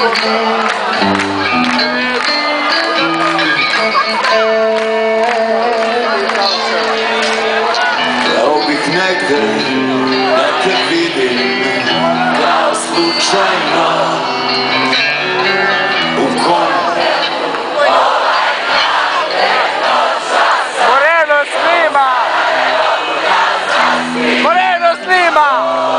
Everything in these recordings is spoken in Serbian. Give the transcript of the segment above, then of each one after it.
Hteo bih negde da te vidim kao slučajno u kom Moreno snima! Moreno snima!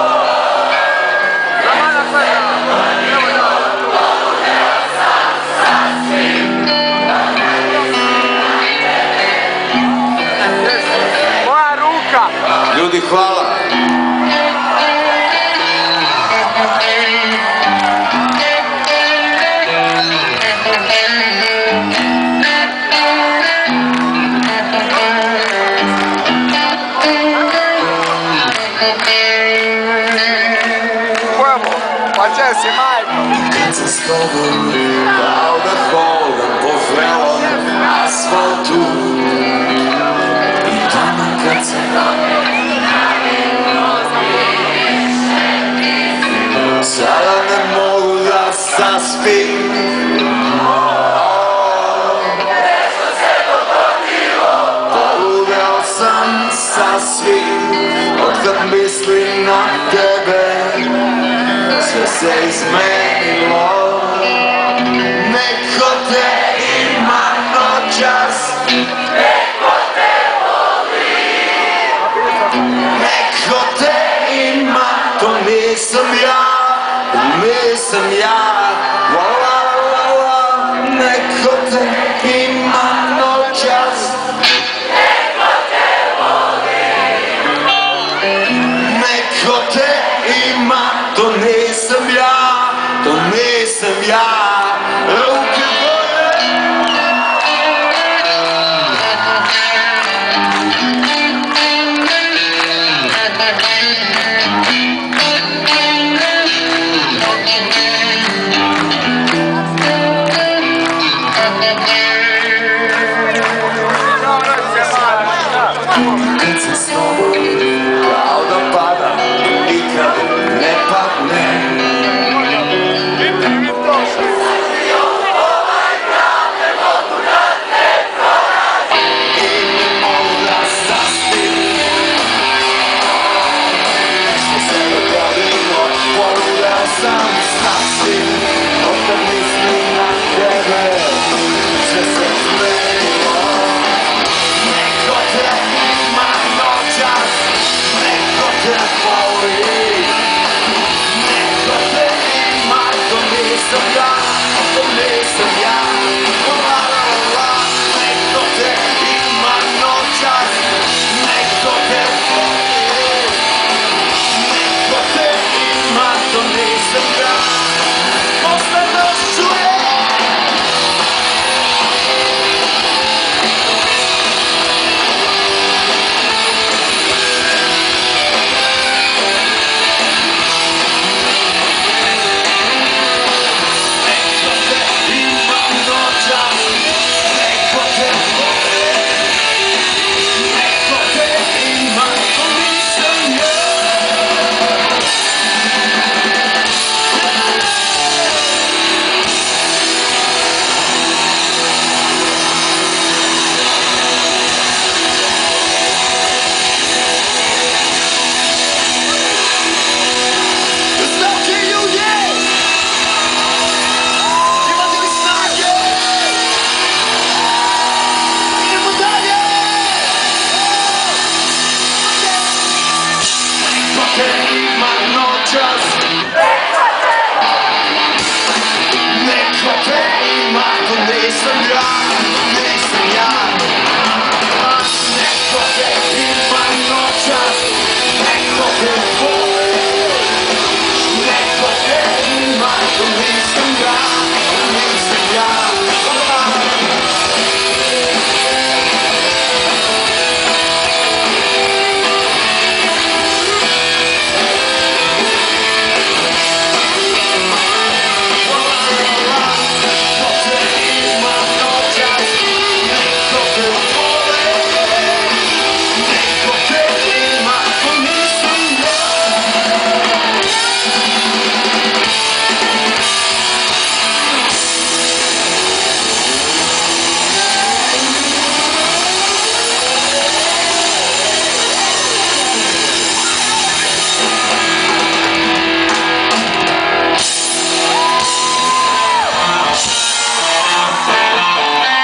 Moja ruka! ljudi, hvala. Pa če si majko? Kad sam s tobom kao da hodam po vrelom asfaltu i taman kad sam sada ne mogu da saspim. Poludeo sam sasvim otkad mislim na tebe. Sve se izmenilo, neko te ima noćas, neko te voli, neko te ima, to nisam ja, nisam ja, neko te ima noćas, neko te voli, neko te ima, to nisam ja, to nisam ja.